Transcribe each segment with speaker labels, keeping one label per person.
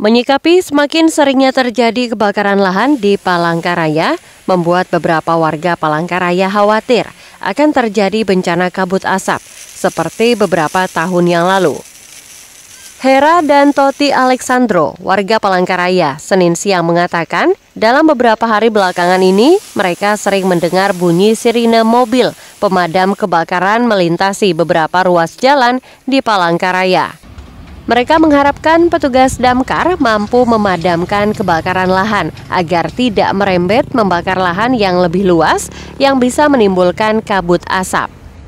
Speaker 1: Menyikapi semakin seringnya terjadi kebakaran lahan di Palangkaraya, membuat beberapa warga Palangkaraya khawatir akan terjadi bencana kabut asap, seperti beberapa tahun yang lalu. Hera dan Toti Alexandro, warga Palangkaraya, Senin siang mengatakan, dalam beberapa hari belakangan ini, mereka sering mendengar bunyi sirine mobil pemadam kebakaran melintasi beberapa ruas jalan di Palangkaraya. Mereka mengharapkan petugas damkar mampu memadamkan kebakaran lahan agar tidak merembet membakar lahan yang lebih luas yang bisa menimbulkan kabut asap.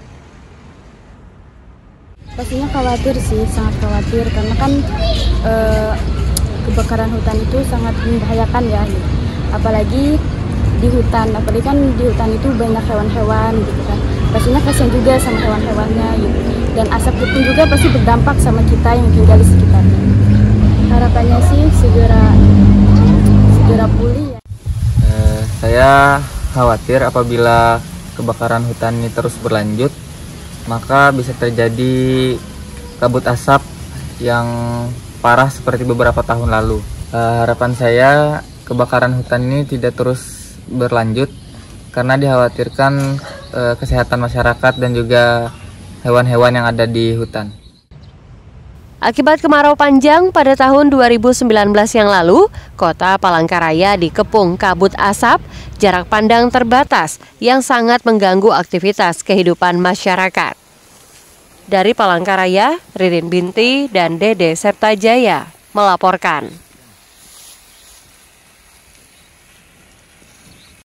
Speaker 2: Pastinya khawatir sih, sangat khawatir karena kan kebakaran hutan itu sangat membahayakan ya. Apalagi di hutan, apalagi kan di hutan itu banyak hewan-hewan gitu kan. Pastinya kasihan juga sama hewan-hewannya gitu. Dan asap itu juga pasti berdampak sama kita yang tinggal di sekitarnya. Harapannya sih segera pulih ya.
Speaker 3: Saya khawatir apabila kebakaran hutan ini terus berlanjut, maka bisa terjadi kabut asap yang parah seperti beberapa tahun lalu. Harapan saya kebakaran hutan ini tidak terus berlanjut karena dikhawatirkan kesehatan masyarakat dan juga hewan-hewan yang ada di hutan.
Speaker 1: Akibat kemarau panjang pada tahun 2019 yang lalu, kota Palangkaraya dikepung kabut asap, jarak pandang terbatas yang sangat mengganggu aktivitas kehidupan masyarakat. Dari Palangkaraya, Ririn Binti dan Dede Septajaya melaporkan.